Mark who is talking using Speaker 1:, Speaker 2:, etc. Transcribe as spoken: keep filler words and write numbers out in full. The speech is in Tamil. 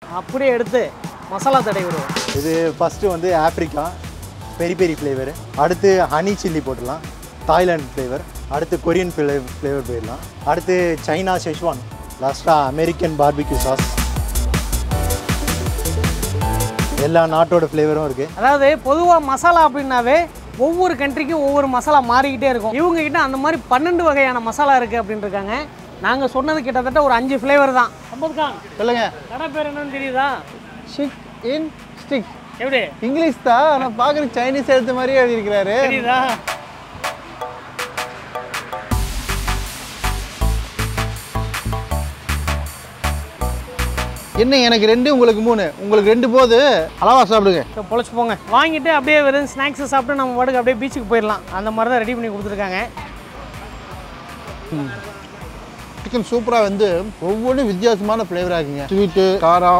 Speaker 1: அப்படியே எடுத்து மசாலா தடவி விடுவோம்.
Speaker 2: இது ஃபஸ்ட்டு வந்து ஆப்ரிக்கா பெரி பெரி ஃப்ளேவர், அடுத்து ஹனி சில்லி போட்டுடலாம், தாய்லாந்து ஃப்ளேவர், அடுத்து கொரியன் ஃப்ளேவர் ஃப்ளேவர் போயிடலாம், அடுத்து சைனா ஷெஷ்வான், லாஸ்ட்டாக அமெரிக்கன் பார்பிக்யூ சாஸ். எல்லா நாட்டோட ஃப்ளேவரும் இருக்குது.
Speaker 1: அதாவது பொதுவாக மசாலா அப்படின்னாவே ஒவ்வொரு கண்ட்ரிக்கும் ஒவ்வொரு மசாலா மாறிக்கிட்டே இருக்கும். இவங்ககிட்ட அந்த மாதிரி பன்னெண்டு வகையான மசாலா இருக்குது அப்படின்னு இருக்காங்க. நாங்கள் சொன்னது கிட்டத்தட்ட ஒரு அஞ்சு ஃப்ளேவர் தான். சம்பத்கான்
Speaker 3: சொல்லுங்க.
Speaker 1: கடை பேர் என்னன்னு தெரியுதா?
Speaker 3: Chick in stick.
Speaker 1: எப்படி?
Speaker 3: இங்கிலீஷ் தான், ஆனால் பார்க்குற சைனீஸ் எழுத்து மாதிரியே எழுதியிருக்கிறாரு.
Speaker 1: தெரியுதா?
Speaker 3: என்ன எனக்கு ரெண்டு உங்களுக்கு மூணு, உங்களுக்கு ரெண்டு போது அளவா சாப்பிடுங்க.
Speaker 1: இப்போ பொழைச்சி போங்க. வாங்கிட்டு அப்படியே வெறும் ஸ்நாக்ஸை சாப்பிட்டு நம்ம பாட்டுக்கு அப்படியே பீச்சுக்கு போயிடலாம். அந்த மாதிரி தான் ரெடி பண்ணி கொடுத்துருக்காங்க.
Speaker 3: சிக்கன் சூப்பராக வந்து ஒவ்வொன்றும் வித்தியாசமான ஃப்ளேவராக இருக்குங்க. ஸ்வீட்டு, காரம்,